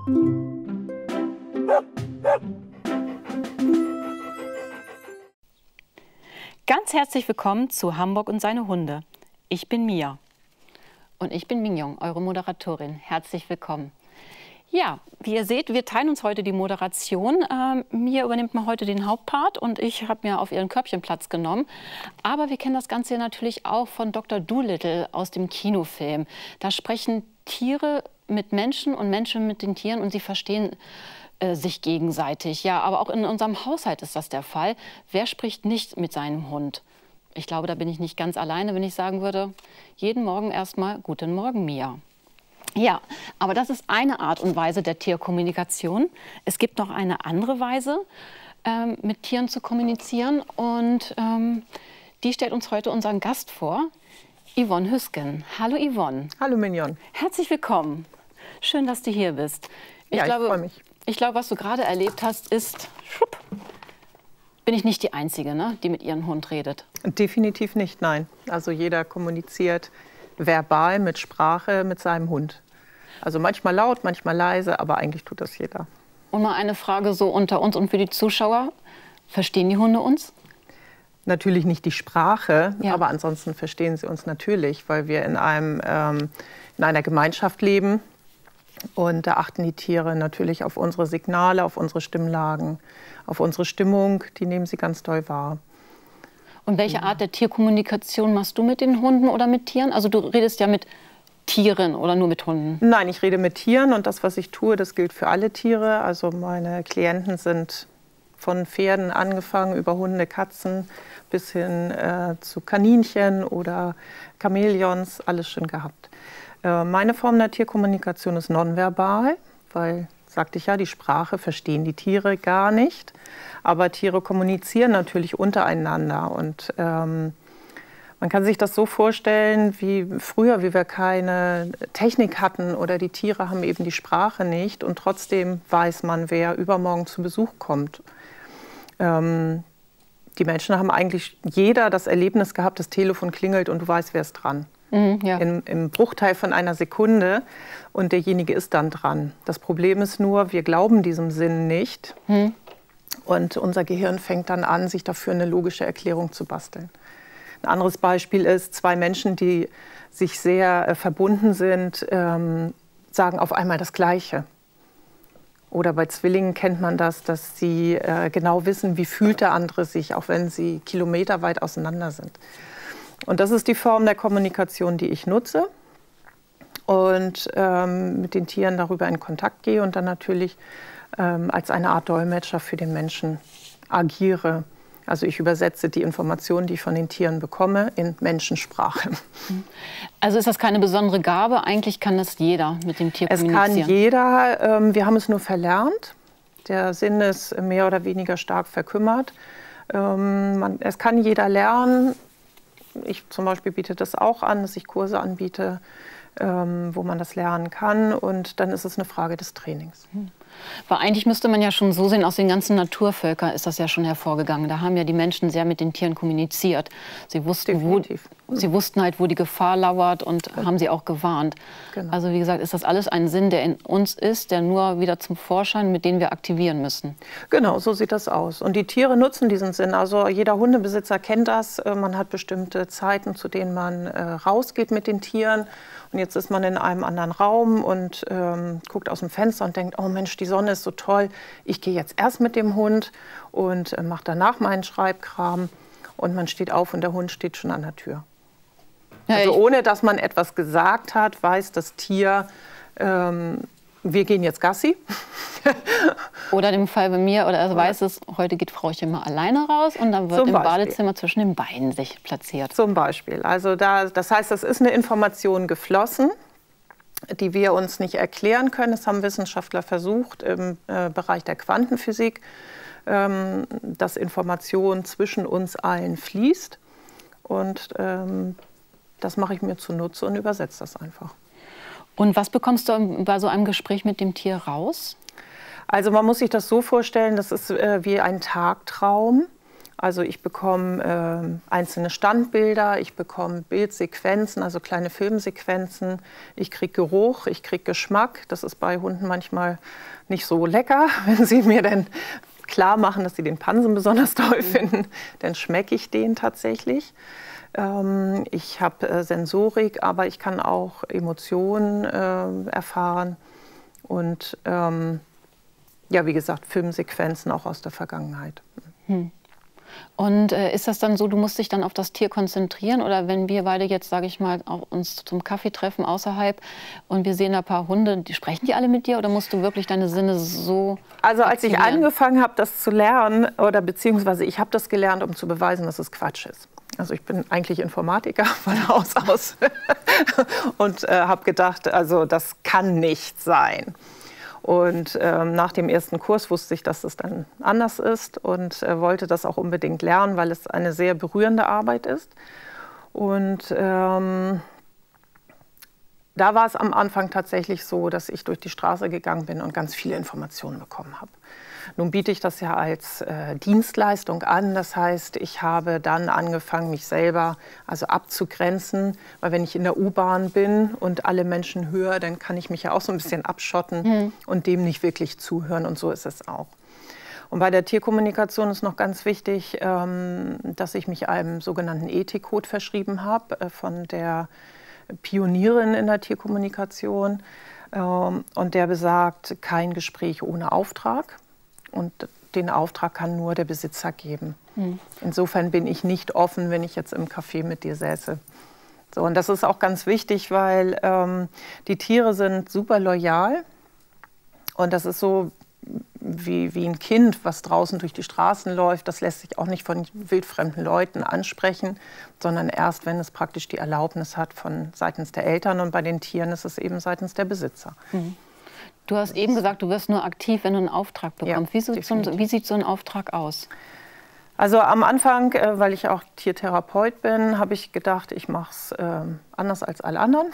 Ganz herzlich willkommen zu Hamburg und seine Hunde. Ich bin Mia. Und ich bin Mignon, eure Moderatorin. Herzlich willkommen. Ja, wie ihr seht, wir teilen uns heute die Moderation. Mia übernimmt mal heute den Hauptpart und ich habe mir auf ihren Körbchen Platz genommen. Aber wir kennen das Ganze natürlich auch von Dr. Dolittle aus dem Kinofilm. Da sprechen Tiere mit Menschen und Menschen mit den Tieren und sie verstehen sich gegenseitig. Ja, aber auch in unserem Haushalt ist das der Fall. Wer spricht nicht mit seinem Hund? Ich glaube, da bin ich nicht ganz alleine, wenn ich sagen würde, jeden Morgen erstmal Guten Morgen, Mia. Ja, aber das ist eine Art und Weise der Tierkommunikation. Es gibt noch eine andere Weise, mit Tieren zu kommunizieren. Und die stellt uns heute unseren Gast vor, Yvonne Hüsken. Hallo Yvonne. Hallo Mignon. Herzlich willkommen. Schön, dass du hier bist. Ich freue mich. Ich glaube, was du gerade erlebt hast, ist, bin ich nicht die Einzige, ne, die mit ihrem Hund redet? Definitiv nicht, nein. Also jeder kommuniziert verbal mit Sprache mit seinem Hund. Also manchmal laut, manchmal leise, aber eigentlich tut das jeder. Und mal eine Frage so unter uns und für die Zuschauer. Verstehen die Hunde uns? Natürlich nicht die Sprache, Ja. aber ansonsten verstehen sie uns natürlich, weil wir in einer Gemeinschaft leben. Und da achten die Tiere natürlich auf unsere Signale, auf unsere Stimmlagen, auf unsere Stimmung. Die nehmen sie ganz doll wahr. Und welche Art der Tierkommunikation machst du mit den Hunden oder mit Tieren? Also du redest ja mit Tieren oder nur mit Hunden? Nein, ich rede mit Tieren und das, was ich tue, das gilt für alle Tiere. Also meine Klienten sind von Pferden angefangen über Hunde, Katzen bis hin zu Kaninchen oder Chamäleons, alles schon gehabt. Meine Form der Tierkommunikation ist nonverbal, weil, sagte ich ja, die Sprache verstehen die Tiere gar nicht. Aber Tiere kommunizieren natürlich untereinander. Und man kann sich das so vorstellen, wie früher, wie wir keine Technik hatten oder die Tiere haben eben die Sprache nicht. Und trotzdem weiß man, wer übermorgen zu Besuch kommt. Die Menschen haben eigentlich jeder das Erlebnis gehabt, das Telefon klingelt und du weißt, wer ist dran. Ja. Im Bruchteil von einer Sekunde und derjenige ist dann dran. Das Problem ist nur, wir glauben diesem Sinn nicht und unser Gehirn fängt dann an, sich dafür eine logische Erklärung zu basteln. Ein anderes Beispiel ist, zwei Menschen, die sich sehr verbunden sind, sagen auf einmal das Gleiche. Oder bei Zwillingen kennt man das, dass sie genau wissen, wie fühlt der andere sich, auch wenn sie kilometerweit auseinander sind. Und das ist die Form der Kommunikation, die ich nutze und mit den Tieren darüber in Kontakt gehe und dann natürlich als eine Art Dolmetscher für den Menschen agiere. Also ich übersetze die Informationen, die ich von den Tieren bekomme, in Menschensprache. Also ist das keine besondere Gabe? Eigentlich kann das jeder mit dem Tier kommunizieren. Es kann jeder. Wir haben es nur verlernt. Der Sinn ist mehr oder weniger stark verkümmert. Es kann jeder lernen. Ich zum Beispiel biete das auch an, dass ich Kurse anbiete, wo man das lernen kann. Und dann ist es eine Frage des Trainings. Weil eigentlich müsste man ja schon so sehen, aus den ganzen Naturvölkern ist das ja schon hervorgegangen. Da haben ja die Menschen sehr mit den Tieren kommuniziert. Sie wussten, sie wussten halt, wo die Gefahr lauert und haben sie auch gewarnt. Genau. Also wie gesagt, ist das alles ein Sinn, der in uns ist, der nur wieder zum Vorschein, mit dem wir aktivieren müssen. Genau, so sieht das aus. Und die Tiere nutzen diesen Sinn. Also jeder Hundebesitzer kennt das. Man hat bestimmte Zeiten, zu denen man rausgeht mit den Tieren. Und jetzt ist man in einem anderen Raum und guckt aus dem Fenster und denkt, oh Mensch, die Sonne ist so toll. Ich gehe jetzt erst mit dem Hund und mache danach meinen Schreibkram. Und man steht auf und der Hund steht schon an der Tür. Ja, also ohne, dass man etwas gesagt hat, weiß das Tier, wir gehen jetzt Gassi. Oder im Fall bei mir, oder er weiß es, heute geht Frauchen mal alleine raus und dann wird im Badezimmer zwischen den Beinen sich platziert. Zum Beispiel. Also das heißt, das ist eine Information geflossen, die wir uns nicht erklären können. Das haben Wissenschaftler versucht im Bereich der Quantenphysik, dass Information zwischen uns allen fließt. Und das mache ich mir zunutze und übersetze das einfach. Und was bekommst du bei so einem Gespräch mit dem Tier raus? Also man muss sich das so vorstellen, das ist wie ein Tagtraum. Also ich bekomme einzelne Standbilder, ich bekomme Bildsequenzen, also kleine Filmsequenzen. Ich kriege Geruch, ich kriege Geschmack. Das ist bei Hunden manchmal nicht so lecker, wenn sie mir dann klar machen, dass sie den Pansen besonders toll finden. Dann schmecke ich den tatsächlich. Ich habe Sensorik, aber ich kann auch Emotionen erfahren. Und ja, wie gesagt, Filmsequenzen auch aus der Vergangenheit. Und ist das dann so, du musst dich dann auf das Tier konzentrieren? Oder wenn wir beide jetzt, sage ich mal, auch uns zum Kaffee treffen außerhalb und wir sehen ein paar Hunde, sprechen die alle mit dir oder musst du wirklich deine Sinne so Also als ich angefangen habe, das zu lernen, oder beziehungsweise ich habe das gelernt, um zu beweisen, dass es Quatsch ist. Also ich bin eigentlich Informatiker von Haus aus und habe gedacht, also das kann nicht sein. Und nach dem ersten Kurs wusste ich, dass es dann anders ist und wollte das auch unbedingt lernen, weil es eine sehr berührende Arbeit ist. Und da war es am Anfang tatsächlich so, dass ich durch die Straße gegangen bin und ganz viele Informationen bekommen habe. Nun biete ich das ja als Dienstleistung an. Das heißt, ich habe dann angefangen, mich selber also abzugrenzen. Weil wenn ich in der U-Bahn bin und alle Menschen höre, dann kann ich mich ja auch so ein bisschen abschotten und dem nicht wirklich zuhören. Und so ist es auch. Und bei der Tierkommunikation ist noch ganz wichtig, dass ich mich einem sogenannten Ethikcode verschrieben habe von der Pionierin in der Tierkommunikation. Und der besagt, kein Gespräch ohne Auftrag. Und den Auftrag kann nur der Besitzer geben. Insofern bin ich nicht offen, wenn ich jetzt im Café mit dir säße. So, und das ist auch ganz wichtig, weil die Tiere sind super loyal. Und das ist so wie ein Kind, was draußen durch die Straßen läuft. Das lässt sich auch nicht von wildfremden Leuten ansprechen, sondern erst, wenn es praktisch die Erlaubnis hat von seitens der Eltern. Und bei den Tieren ist es eben seitens der Besitzer. Du hast eben gesagt, du wirst nur aktiv, wenn du einen Auftrag bekommst. Ja, wie sieht so ein Auftrag aus? Also am Anfang, weil ich auch Tiertherapeut bin, habe ich gedacht, ich mache es anders als alle anderen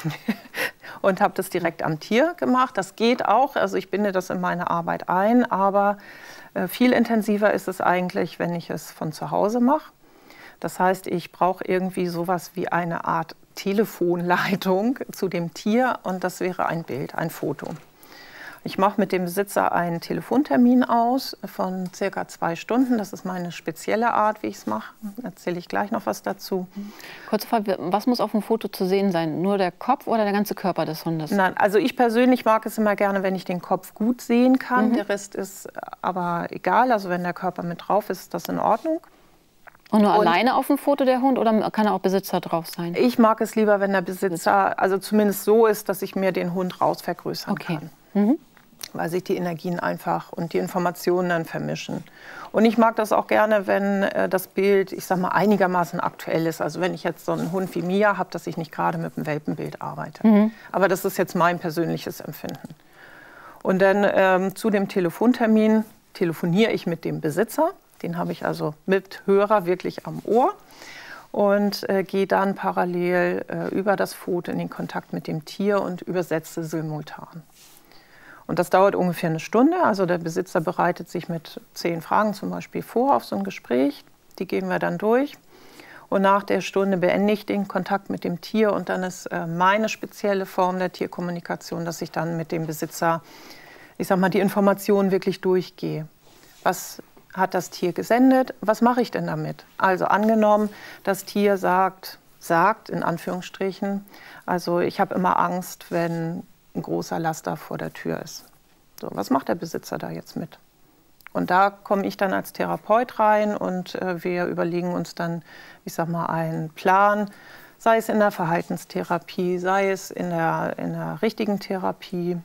und habe das direkt am Tier gemacht. Das geht auch, also ich binde das in meine Arbeit ein, aber viel intensiver ist es eigentlich, wenn ich es von zu Hause mache. Das heißt, ich brauche irgendwie sowas wie eine Art Telefonleitung zu dem Tier und das wäre ein Bild, ein Foto. Ich mache mit dem Besitzer einen Telefontermin aus von circa 2 Stunden. Das ist meine spezielle Art, wie ich es mache. Da erzähle ich gleich noch was dazu. Kurze Frage, was muss auf dem Foto zu sehen sein? Nur der Kopf oder der ganze Körper des Hundes? Nein, also ich persönlich mag es immer gerne, wenn ich den Kopf gut sehen kann. Der Rest ist aber egal. Also wenn der Körper mit drauf ist, ist das in Ordnung. Und nur alleine auf dem Foto der Hund oder kann auch Besitzer drauf sein? Ich mag es lieber, wenn der Besitzer also zumindest so ist, dass ich mir den Hund raus vergrößern kann. Weil sich die Energien einfach und die Informationen dann vermischen. Und ich mag das auch gerne, wenn das Bild, ich sag mal, einigermaßen aktuell ist. Also wenn ich jetzt so einen Hund wie Mia habe, dass ich nicht gerade mit einem Welpenbild arbeite. Aber das ist jetzt mein persönliches Empfinden. Und dann zu dem Telefontermin telefoniere ich mit dem Besitzer. Den habe ich also mit Hörer wirklich am Ohr. Und gehe dann parallel über das Foto in den Kontakt mit dem Tier und übersetze simultan. Und das dauert ungefähr 1 Stunde. Also der Besitzer bereitet sich mit 10 Fragen zum Beispiel vor auf so ein Gespräch. Die gehen wir dann durch. Und nach der Stunde beende ich den Kontakt mit dem Tier. Und dann ist meine spezielle Form der Tierkommunikation, dass ich dann mit dem Besitzer, ich sag mal, die Informationen wirklich durchgehe. Was hat das Tier gesendet? Was mache ich denn damit? Also angenommen, das Tier sagt in Anführungsstrichen, also ich habe immer Angst, wenn ein großer Laster vor der Tür ist. So, was macht der Besitzer da jetzt mit? Und da komme ich dann als Therapeut rein und wir überlegen uns dann, ich sag mal, einen Plan, sei es in der Verhaltenstherapie, sei es in der richtigen Therapie.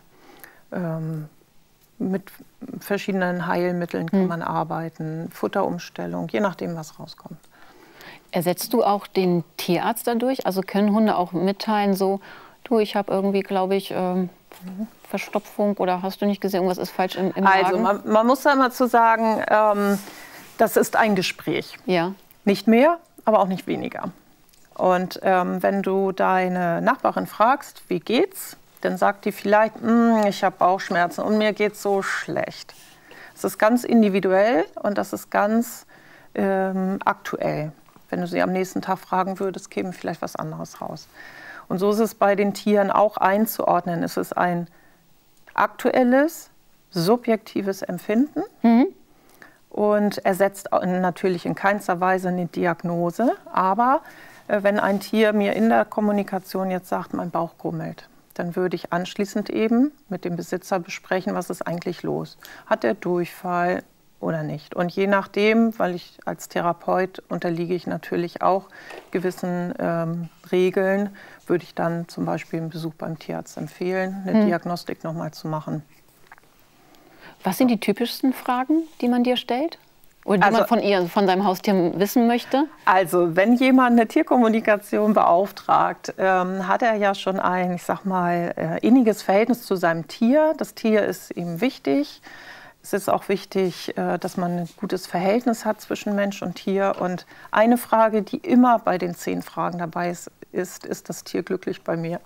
Mit verschiedenen Heilmitteln kann man arbeiten, Futterumstellung, je nachdem, was rauskommt. Ersetzt du auch den Tierarzt dadurch? Also können Hunde auch mitteilen, so, du, ich habe irgendwie, glaube ich, Verstopfung oder hast du nicht gesehen, irgendwas ist falsch im Magen? Also man muss da mal zu sagen, das ist ein Gespräch. Ja. Nicht mehr, aber auch nicht weniger. Und wenn du deine Nachbarin fragst, wie geht's, dann sagt die vielleicht, ich habe Bauchschmerzen und mir geht's so schlecht. Es ist ganz individuell und das ist ganz aktuell. Wenn du sie am nächsten Tag fragen würdest, käme vielleicht was anderes raus. Und so ist es bei den Tieren auch einzuordnen. Es ist ein aktuelles, subjektives Empfinden und ersetzt natürlich in keinster Weise eine Diagnose. Aber wenn ein Tier mir in der Kommunikation jetzt sagt, mein Bauch grummelt, dann würde ich anschließend eben mit dem Besitzer besprechen, was ist eigentlich los. Hat er Durchfall oder nicht? Und je nachdem, weil ich als Therapeut unterliege ich natürlich auch gewissen Regeln, würde ich dann zum Beispiel einen Besuch beim Tierarzt empfehlen, eine Diagnostik nochmal zu machen. Was sind die typischsten Fragen, die man dir stellt? Oder die man von seinem Haustier wissen möchte? Also, wenn jemand eine Tierkommunikation beauftragt, hat er ja schon ein, ich sag mal, inniges Verhältnis zu seinem Tier. Das Tier ist ihm wichtig. Es ist auch wichtig, dass man ein gutes Verhältnis hat zwischen Mensch und Tier. Und eine Frage, die immer bei den 10 Fragen dabei ist das Tier glücklich bei mir?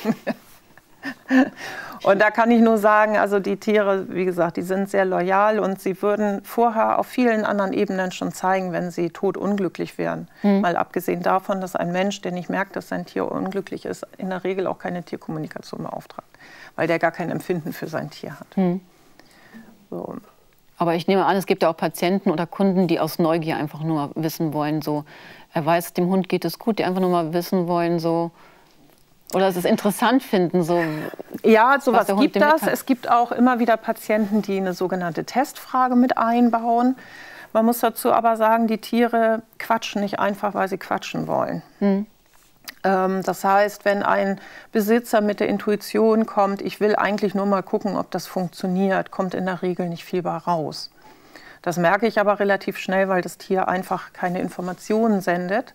Und da kann ich nur sagen, also die Tiere, wie gesagt, die sind sehr loyal und sie würden vorher auf vielen anderen Ebenen schon zeigen, wenn sie todunglücklich wären. Mal abgesehen davon, dass ein Mensch, der nicht merkt, dass sein Tier unglücklich ist, in der Regel auch keine Tierkommunikation beauftragt, weil der gar kein Empfinden für sein Tier hat. So. Aber ich nehme an, es gibt ja auch Patienten oder Kunden, die aus Neugier einfach nur wissen wollen, so, er weiß, dem Hund geht es gut, die einfach nur mal wissen wollen, so, oder es interessant finden, so. Ja, sowas gibt es. Es gibt auch immer wieder Patienten, die eine sogenannte Testfrage mit einbauen. Man muss dazu aber sagen, die Tiere quatschen nicht einfach, weil sie quatschen wollen. Das heißt, wenn ein Besitzer mit der Intuition kommt, ich will eigentlich nur mal gucken, ob das funktioniert, kommt in der Regel nicht viel bei raus. Das merke ich aber relativ schnell, weil das Tier einfach keine Informationen sendet.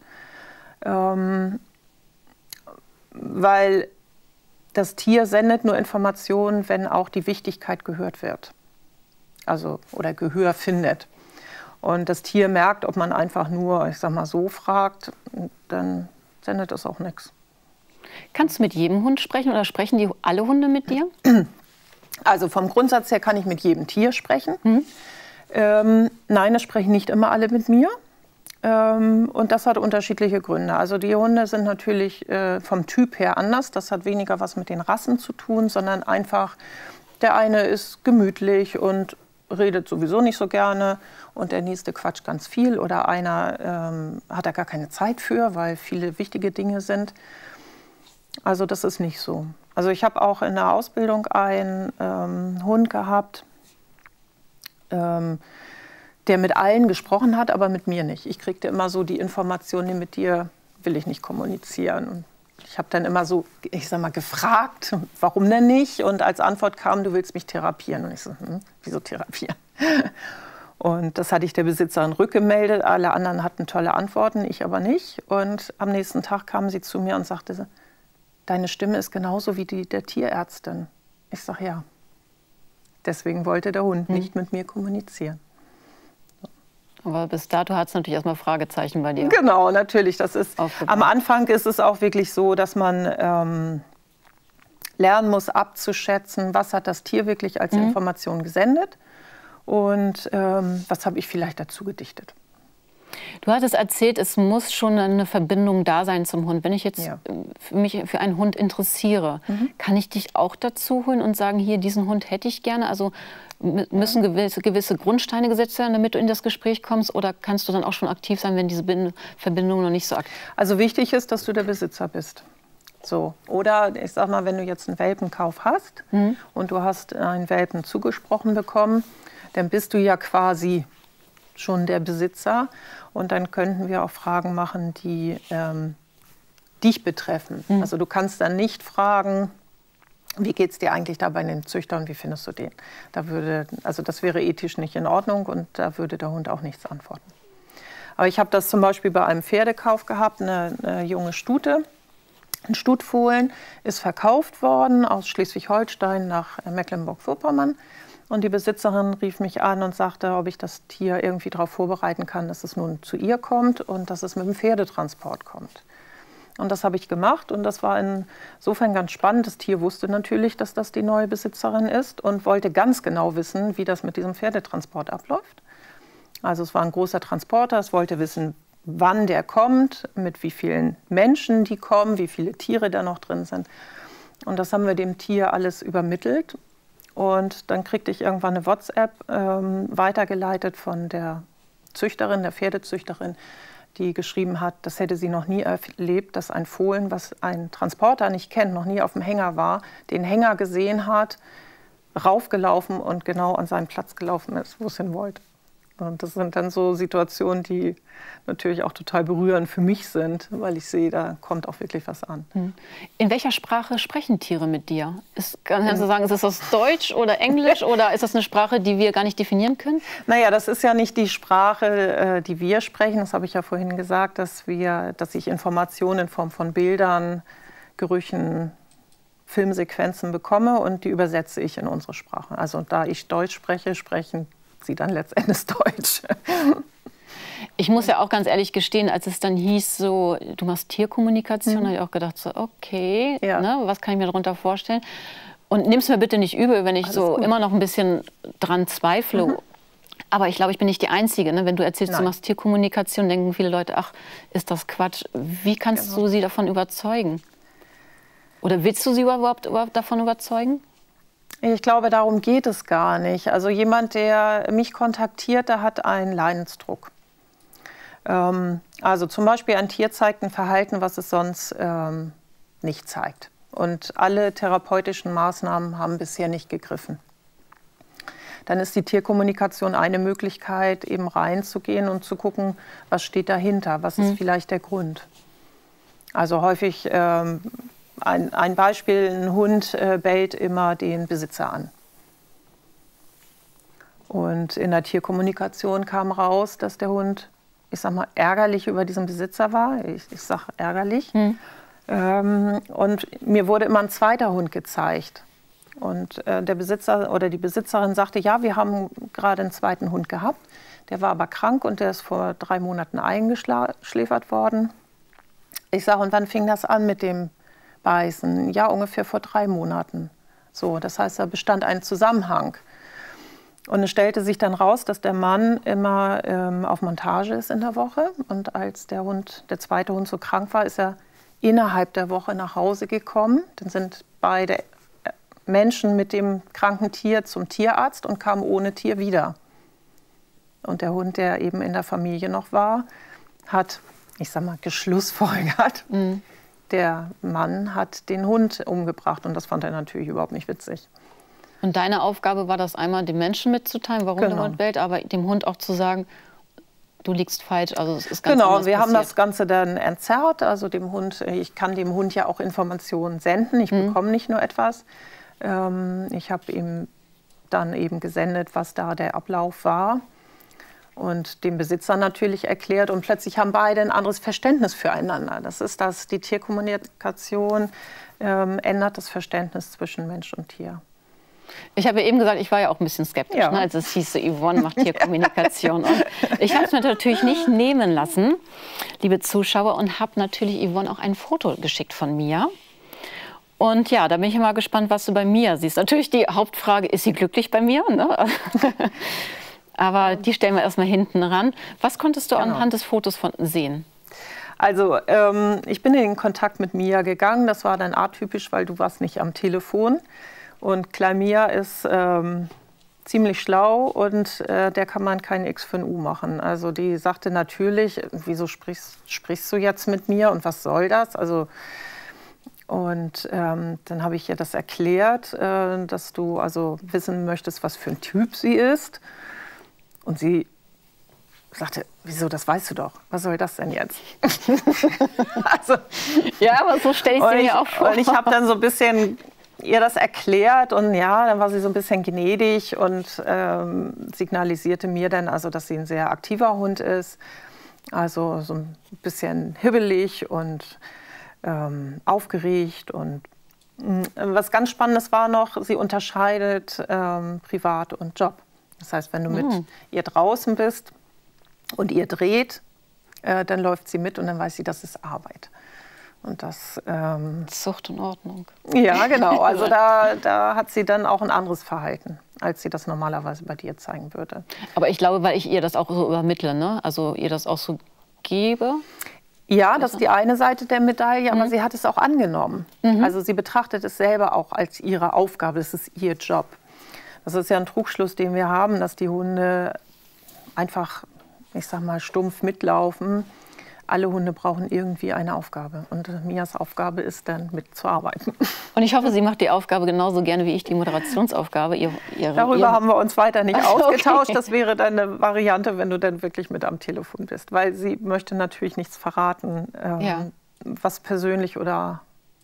Weil das Tier sendet nur Informationen, wenn auch die Wichtigkeit gehört wird. Also, oder Gehör findet. Und das Tier merkt, ob man einfach nur, ich sag mal, so fragt, dann sendet das auch nichts. Kannst du mit jedem Hund sprechen oder sprechen die alle Hunde mit dir? Also vom Grundsatz her kann ich mit jedem Tier sprechen. Nein, es sprechen nicht immer alle mit mir. Und das hat unterschiedliche Gründe. Also die Hunde sind natürlich vom Typ her anders. Das hat weniger was mit den Rassen zu tun, sondern einfach, der eine ist gemütlich und redet sowieso nicht so gerne und der nächste quatscht ganz viel oder einer hat da gar keine Zeit für, weil viele wichtige Dinge sind. Also das ist nicht so. Also ich habe auch in der Ausbildung einen Hund gehabt, der mit allen gesprochen hat, aber mit mir nicht. Ich kriegte immer so die Informationen, mit dir will ich nicht kommunizieren. Und ich habe dann immer so, ich sag mal, gefragt, warum denn nicht? Und als Antwort kam, du willst mich therapieren. Und ich so, wieso therapieren? Und das hatte ich der Besitzerin rückgemeldet. Alle anderen hatten tolle Antworten, ich aber nicht. Und am nächsten Tag kam sie zu mir und sagte, deine Stimme ist genauso wie die der Tierärztin. Ich sage, ja. Deswegen wollte der Hund nicht mit mir kommunizieren. Aber bis dato hat es natürlich erstmal Fragezeichen bei dir. Genau, natürlich. Das ist, am Anfang ist es auch wirklich so, dass man lernen muss, abzuschätzen, was hat das Tier wirklich als Information gesendet und was habe ich vielleicht dazu gedichtet. Du hattest erzählt, es muss schon eine Verbindung da sein zum Hund. Wenn ich jetzt mich für einen Hund interessiere, kann ich dich auch dazu holen und sagen, hier, diesen Hund hätte ich gerne? Also müssen gewisse Grundsteine gesetzt werden, damit du in das Gespräch kommst? Oder kannst du dann auch schon aktiv sein, wenn diese Verbindung noch nicht so aktiv ist? Also wichtig ist, dass du der Besitzer bist. So. Oder ich sag mal, wenn du jetzt einen Welpenkauf hast und du hast einen Welpen zugesprochen bekommen, dann bist du ja quasi schon der Besitzer. Und dann könnten wir auch Fragen machen, die dich betreffen. Also du kannst dann nicht fragen, wie geht es dir eigentlich da bei den Züchtern, wie findest du den? Also das wäre ethisch nicht in Ordnung und da würde der Hund auch nichts antworten. Aber ich habe das zum Beispiel bei einem Pferdekauf gehabt, eine junge Stute. Ein Stutfohlen ist verkauft worden aus Schleswig-Holstein nach Mecklenburg-Vorpommern. Und die Besitzerin rief mich an und sagte, ob ich das Tier irgendwie darauf vorbereiten kann, dass es nun zu ihr kommt und dass es mit dem Pferdetransport kommt. Und das habe ich gemacht und das war insofern ganz spannend. Das Tier wusste natürlich, dass das die neue Besitzerin ist und wollte ganz genau wissen, wie das mit diesem Pferdetransport abläuft. Also es war ein großer Transporter, es wollte wissen, wann der kommt, mit wie vielen Menschen die kommen, wie viele Tiere da noch drin sind. Und das haben wir dem Tier alles übermittelt. Und dann kriegte ich irgendwann eine WhatsApp weitergeleitet von der Züchterin, der Pferdezüchterin, die geschrieben hat, das hätte sie noch nie erlebt, dass ein Fohlen, was ein Transporter nicht kennt, noch nie auf dem Hänger war, den Hänger gesehen hat, raufgelaufen und genau an seinen Platz gelaufen ist, wo es hin wollte. Und das sind dann so Situationen, die natürlich auch total berührend für mich sind, weil ich sehe, da kommt auch wirklich was an. In welcher Sprache sprechen Tiere mit dir? Kannst du sagen, ist das Deutsch oder Englisch oder ist das eine Sprache, die wir gar nicht definieren können? Naja, das ist ja nicht die Sprache, die wir sprechen. Das habe ich ja vorhin gesagt, dass ich Informationen in Form von Bildern, Gerüchen, Filmsequenzen bekomme und die übersetze ich in unsere Sprache. Also da ich Deutsch spreche, sprechen sie dann letztendlich Deutsch. Ich muss ja auch ganz ehrlich gestehen, als es dann hieß, so, du machst Tierkommunikation, habe ich auch gedacht, so, okay, ne, was kann ich mir darunter vorstellen? Und nimm's mir bitte nicht übel, wenn ich immer noch ein bisschen dran zweifle. Aber ich glaube, ich bin nicht die Einzige. Ne? Wenn du erzählst, du machst Tierkommunikation, denken viele Leute, ach, ist das Quatsch. Wie kannst du sie davon überzeugen? Oder willst du sie überhaupt davon überzeugen? Ich glaube, darum geht es gar nicht. Also jemand, der mich kontaktiert, der hat einen Leidensdruck. Also zum Beispiel ein Tier zeigt ein Verhalten, was es sonst nicht zeigt. Und alle therapeutischen Maßnahmen haben bisher nicht gegriffen. Dann ist die Tierkommunikation eine Möglichkeit, eben reinzugehen und zu gucken, was steht dahinter, was ist vielleicht der Grund. Also häufig ein Beispiel, ein Hund bellt immer den Besitzer an. Und in der Tierkommunikation kam raus, dass der Hund, ich sag mal, ärgerlich über diesen Besitzer war. Ich sage ärgerlich. Und mir wurde immer ein zweiter Hund gezeigt. Und der Besitzer oder die Besitzerin sagte, ja, wir haben gerade einen zweiten Hund gehabt. Der war aber krank und der ist vor 3 Monaten eingeschläfert worden. Ich sage, und wann fing das an mit dem Beißen? Ja, ungefähr vor 3 Monaten. So, das heißt, da bestand ein Zusammenhang. Und es stellte sich dann raus, dass der Mann immer auf Montage ist in der Woche. Und als der zweite Hund so krank war, ist er innerhalb der Woche nach Hause gekommen. Dann sind beide Menschen mit dem kranken Tier zum Tierarzt und kamen ohne Tier wieder. Und der Hund, der eben in der Familie noch war, hat, ich sag mal, geschlussfolgert. Der Mann hat den Hund umgebracht und das fand er natürlich überhaupt nicht witzig. Und deine Aufgabe war das einmal, dem Menschen mitzuteilen, warum der Hund bellt, aber dem Hund auch zu sagen, du liegst falsch, also es ist ganz anders wir passiert. haben das Ganze dann entzerrt, also dem Hund, ich kann dem Hund ja auch Informationen senden, ich bekomme nicht nur etwas. Ich habe ihm dann eben gesendet, was da der Ablauf war. Und dem Besitzer natürlich erklärt und plötzlich haben beide ein anderes Verständnis füreinander. Das ist das, die Tierkommunikation ändert das Verständnis zwischen Mensch und Tier. Ich habe ja eben gesagt, ich war ja auch ein bisschen skeptisch, ne, als es hieß, so, Yvonne macht Tierkommunikation. Und ich habe es mir natürlich nicht nehmen lassen, liebe Zuschauer, und habe natürlich Yvonne auch ein Foto geschickt von Mia. Und ja, da bin ich mal gespannt, was du bei Mia siehst. Natürlich die Hauptfrage, ist sie glücklich bei mir? Ne? Aber die stellen wir erstmal hinten ran. Was konntest du anhand des Fotos sehen? Also ich bin in den Kontakt mit Mia gegangen. Das war dann atypisch, weil du warst nicht am Telefon. Und Klein Mia ist ziemlich schlau und der kann man kein X für ein U machen. Also die sagte natürlich, wieso sprichst du jetzt mit mir und was soll das? Also, und dann habe ich ihr das erklärt, dass du also wissen möchtest, was für ein Typ sie ist. Und sie sagte, wieso, das weißt du doch. Was soll das denn jetzt? Also, ja, aber so stelle ich sie mir auch vor. Und ich habe dann so ein bisschen ihr das erklärt und ja, dann war sie so ein bisschen gnädig und signalisierte mir dann, also, dass sie ein sehr aktiver Hund ist. Also so ein bisschen hibbelig und aufgeregt. Und was ganz Spannendes war noch, sie unterscheidet Privat und Job. Das heißt, wenn du mit ihr draußen bist und ihr dreht, dann läuft sie mit und dann weiß sie, das ist Arbeit. Und das Zucht und Ordnung. Ja, genau. Also da hat sie dann auch ein anderes Verhalten. als sie das normalerweise bei dir zeigen würde. Aber ich glaube, weil ich ihr das auch so übermittle, ne? Also ihr das auch so gebe. Ja, das ist die eine Seite der Medaille, aber sie hat es auch angenommen. Also sie betrachtet es selber auch als ihre Aufgabe, es ist ihr Job. Das ist ja ein Trugschluss, den wir haben, dass die Hunde einfach, ich sag mal, stumpf mitlaufen. Alle Hunde brauchen irgendwie eine Aufgabe. Und Mias Aufgabe ist dann, mitzuarbeiten. Und ich hoffe, sie macht die Aufgabe genauso gerne wie ich, die Moderationsaufgabe. Darüber haben wir uns weiter nicht ausgetauscht. Okay. Das wäre dann eine Variante, wenn du dann wirklich mit am Telefon bist. Weil sie möchte natürlich nichts verraten, was persönlich oder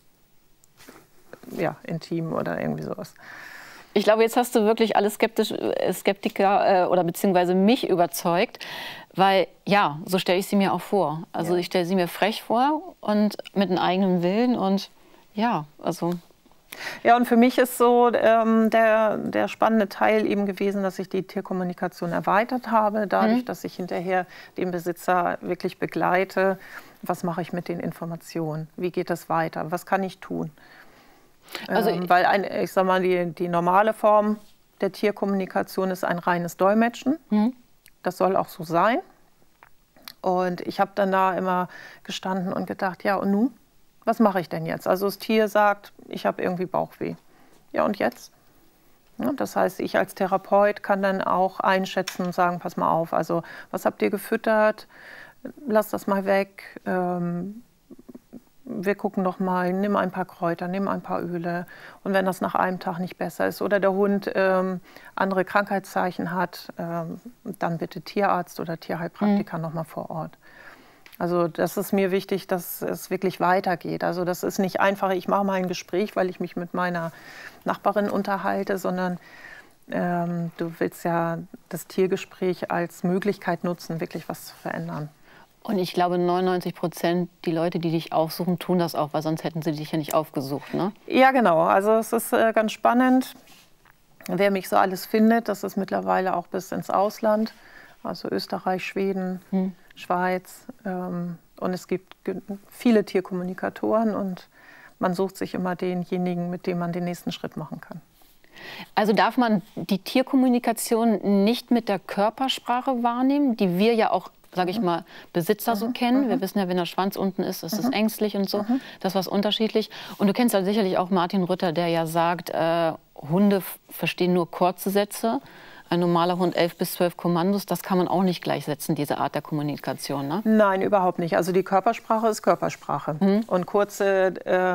intim oder irgendwie sowas. Ich glaube, jetzt hast du wirklich alle Skeptiker oder beziehungsweise mich überzeugt, weil ja, so stelle ich sie mir auch vor. Also ich stelle sie mir frech vor und mit einem eigenen Willen und ja, also. Ja, und für mich ist so der spannende Teil eben gewesen, dass ich die Tierkommunikation erweitert habe, dadurch, dass ich hinterher den Besitzer wirklich begleite. Was mache ich mit den Informationen? Wie geht das weiter? Was kann ich tun? Also, weil ich sag mal, die normale Form der Tierkommunikation ist ein reines Dolmetschen. Das soll auch so sein. Und ich habe dann da immer gestanden und gedacht, ja und nun, was mache ich denn jetzt? Also das Tier sagt, ich habe irgendwie Bauchweh. Ja und jetzt? Ja, das heißt, ich als Therapeut kann dann auch einschätzen und sagen, pass mal auf, also was habt ihr gefüttert? Lass das mal weg. Wir gucken noch mal, nimm ein paar Kräuter, nimm ein paar Öle. Und wenn das nach einem Tag nicht besser ist oder der Hund andere Krankheitszeichen hat, dann bitte Tierarzt oder Tierheilpraktiker noch mal vor Ort. Also das ist mir wichtig, dass es wirklich weitergeht. Also das ist nicht einfach, ich mache mal ein Gespräch, weil ich mich mit meiner Nachbarin unterhalte, sondern du willst ja das Tiergespräch als Möglichkeit nutzen, wirklich was zu verändern. Und ich glaube, 99% die Leute, die dich aufsuchen, tun das auch, weil sonst hätten sie dich ja nicht aufgesucht, ne? Ja, genau. Also es ist ganz spannend, wer mich so alles findet. Das ist mittlerweile auch bis ins Ausland, also Österreich, Schweden, Schweiz. Und es gibt viele Tierkommunikatoren und man sucht sich immer denjenigen, mit dem man den nächsten Schritt machen kann. Also darf man die Tierkommunikation nicht mit der Körpersprache wahrnehmen, die wir ja auch, sage ich mal, Besitzer so kennen. Wir wissen ja, wenn der Schwanz unten ist, ist es ängstlich und so. Das ist was unterschiedlich. Und du kennst ja sicherlich auch Martin Rütter, der ja sagt, Hunde verstehen nur kurze Sätze. Ein normaler Hund 11 bis 12 Kommandos, das kann man auch nicht gleichsetzen, diese Art der Kommunikation, ne? Nein, überhaupt nicht. Also die Körpersprache ist Körpersprache. Und kurze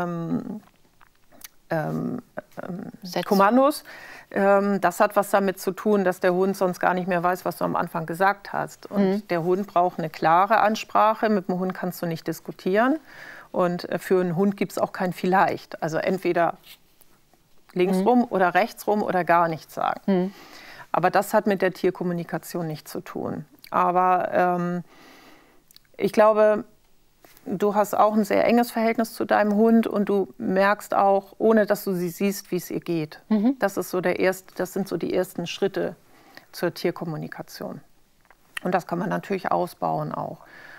Kommandos, das hat was damit zu tun, dass der Hund sonst gar nicht mehr weiß, was du am Anfang gesagt hast. Und der Hund braucht eine klare Ansprache. Mit dem Hund kannst du nicht diskutieren. Und für einen Hund gibt es auch kein Vielleicht. Also entweder linksrum oder rechtsrum oder gar nichts sagen. Aber das hat mit der Tierkommunikation nichts zu tun. Aber ich glaube, du hast auch ein sehr enges Verhältnis zu deinem Hund und du merkst auch, ohne dass du sie siehst, wie es ihr geht. Das ist so das sind so die ersten Schritte zur Tierkommunikation. Und das kann man natürlich ausbauen auch.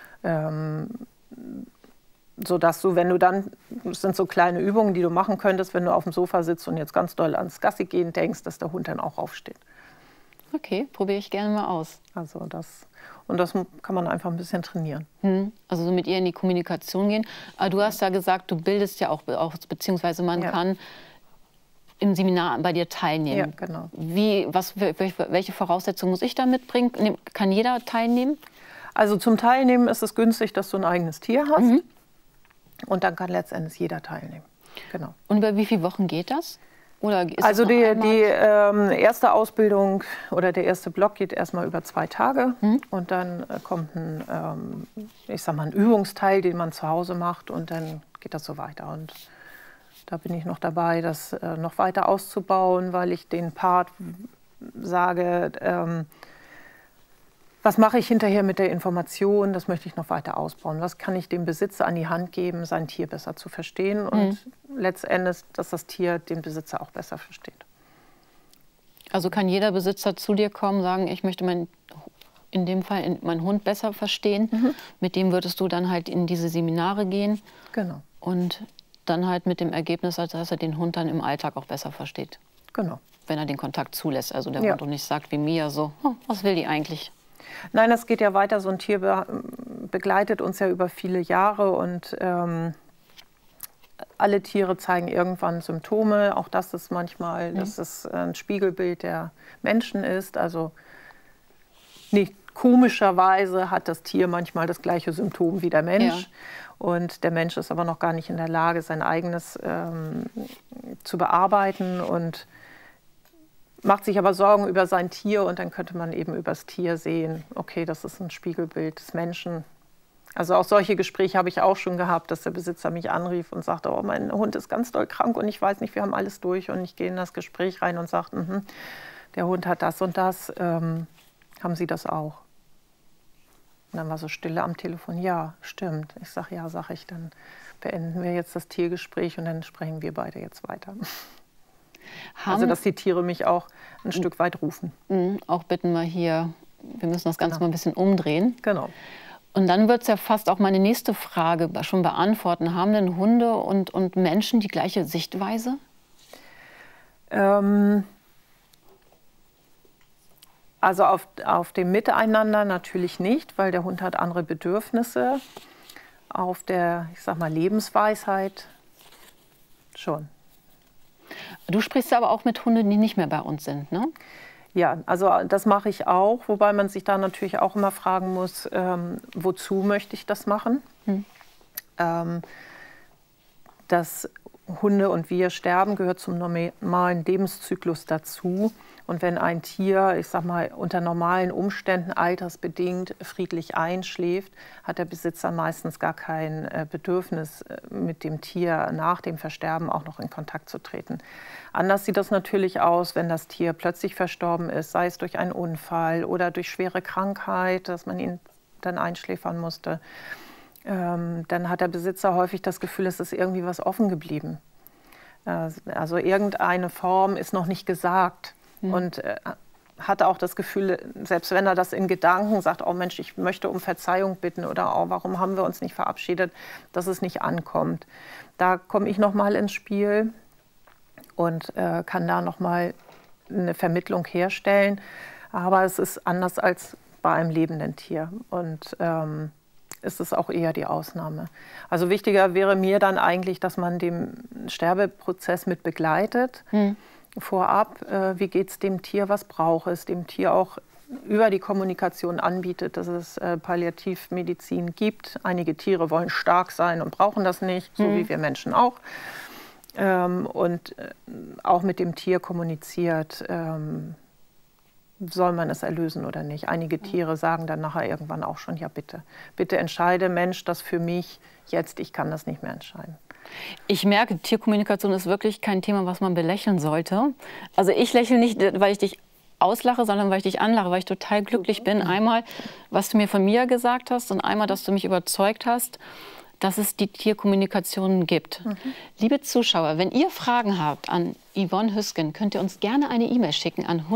Sodass du, wenn du dann, das sind so kleine Übungen, die du machen könntest, wenn du auf dem Sofa sitzt und jetzt ganz doll ans Gassi gehen denkst, dass der Hund dann auch aufsteht. Okay, probiere ich gerne mal aus. Also das kann man einfach ein bisschen trainieren. Also so mit ihr in die Kommunikation gehen. Aber du hast ja gesagt, du bildest ja auch beziehungsweise man kann im Seminar bei dir teilnehmen. Ja, genau. Welche Voraussetzungen muss ich da mitbringen? Kann jeder teilnehmen? Also zum Teilnehmen ist es günstig, dass du ein eigenes Tier hast. Und dann kann letztendlich jeder teilnehmen. Genau. Und über wie viele Wochen geht das? Oder ist also die erste Ausbildung oder der erste Block geht erstmal über 2 Tage. Und dann kommt ein Übungsteil, den man zu Hause macht. Und dann geht das so weiter. Und da bin ich noch dabei, das noch weiter auszubauen, weil ich den Part sage, was mache ich hinterher mit der Information? Das möchte ich noch weiter ausbauen. Was kann ich dem Besitzer an die Hand geben, sein Tier besser zu verstehen und letztendlich, dass das Tier den Besitzer auch besser versteht. Also kann jeder Besitzer zu dir kommen und sagen, ich möchte in dem Fall meinen Hund besser verstehen. Mit dem würdest du dann halt in diese Seminare gehen. Genau. Und dann halt mit dem Ergebnis, dass er den Hund dann im Alltag auch besser versteht. Genau. Wenn er den Kontakt zulässt, also der Ja. Hund und nicht sagt wie Mia so, was will die eigentlich? Nein, das geht ja weiter. So ein Tier begleitet uns ja über viele Jahre und alle Tiere zeigen irgendwann Symptome. Auch das ist manchmal, dass es ein Spiegelbild der Menschen ist. Also nicht komischerweise hat das Tier manchmal das gleiche Symptom wie der Mensch. Ja. Und der Mensch ist aber noch gar nicht in der Lage, sein eigenes zu bearbeiten und macht sich aber Sorgen über sein Tier. Und dann könnte man eben über das Tier sehen, okay, das ist ein Spiegelbild des Menschen. Also auch solche Gespräche habe ich auch schon gehabt, dass der Besitzer mich anrief und sagte, oh, mein Hund ist ganz doll krank und ich weiß nicht, wir haben alles durch. Und ich gehe in das Gespräch rein und sage, der Hund hat das und das. Haben Sie das auch? Und dann war so Stille am Telefon. Ja, stimmt. Ich sage, ja, sage ich, dann beenden wir jetzt das Tiergespräch und dann sprechen wir beide jetzt weiter. Also, dass die Tiere mich auch ein Stück weit rufen. Auch bitten wir hier, wir müssen das Ganze mal ein bisschen umdrehen. Genau. Und dann wird es ja fast auch meine nächste Frage schon beantworten. Haben denn Hunde und Menschen die gleiche Sichtweise? Also auf dem Miteinander natürlich nicht, weil der Hund hat andere Bedürfnisse. Auf der, ich sag mal, Lebensweisheit schon. Du sprichst aber auch mit Hunden, die nicht mehr bei uns sind, ne? Ja, also das mache ich auch, wobei man sich da natürlich auch immer fragen muss, wozu möchte ich das machen? Dass Hunde und wir sterben, gehört zum normalen Lebenszyklus dazu. Und wenn ein Tier, ich sag mal, unter normalen Umständen altersbedingt friedlich einschläft, hat der Besitzer meistens gar kein Bedürfnis, mit dem Tier nach dem Versterben auch noch in Kontakt zu treten. Anders sieht das natürlich aus, wenn das Tier plötzlich verstorben ist, sei es durch einen Unfall oder durch schwere Krankheit, dass man ihn dann einschläfern musste. Dann hat der Besitzer häufig das Gefühl, es ist irgendwie was offen geblieben. Also irgendeine Form ist noch nicht gesagt. Und hat auch das Gefühl, selbst wenn er das in Gedanken sagt, oh Mensch, ich möchte um Verzeihung bitten oder oh, warum haben wir uns nicht verabschiedet, dass es nicht ankommt. Da komme ich noch mal ins Spiel und kann da noch mal eine Vermittlung herstellen. Aber es ist anders als bei einem lebenden Tier und ist es auch eher die Ausnahme. Also wichtiger wäre mir dann eigentlich, dass man den Sterbeprozess mit begleitet. Vorab, wie geht es dem Tier, was braucht es, dem Tier auch über die Kommunikation anbietet, dass es Palliativmedizin gibt. Einige Tiere wollen stark sein und brauchen das nicht, so wie wir Menschen auch. Und auch mit dem Tier kommuniziert, soll man es erlösen oder nicht. Einige Tiere sagen dann nachher irgendwann auch schon, ja bitte, bitte entscheide, Mensch, das für mich jetzt, ich kann das nicht mehr entscheiden. Ich merke, Tierkommunikation ist wirklich kein Thema, was man belächeln sollte. Also ich lächle nicht, weil ich dich auslache, sondern weil ich dich anlache, weil ich total glücklich bin. Einmal, was du mir von Mia gesagt hast und einmal, dass du mich überzeugt hast, dass es die Tierkommunikation gibt. Liebe Zuschauer, wenn ihr Fragen habt an Yvonne Hüsken, könnt ihr uns gerne eine E-Mail schicken an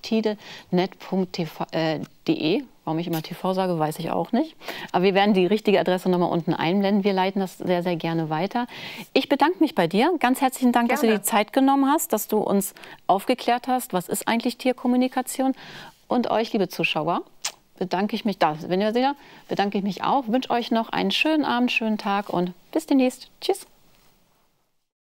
hunde@tide.net.de. Warum ich immer TV sage, weiß ich auch nicht. Aber wir werden die richtige Adresse noch mal unten einblenden. Wir leiten das sehr, sehr gerne weiter. Ich bedanke mich bei dir. Ganz herzlichen Dank, dass du dir die Zeit genommen hast, dass du uns aufgeklärt hast, was ist eigentlich Tierkommunikation. Und euch, liebe Zuschauer, bedanke ich mich, bedanke ich mich auch. Wünsche euch noch einen schönen Abend, schönen Tag und bis demnächst. Tschüss.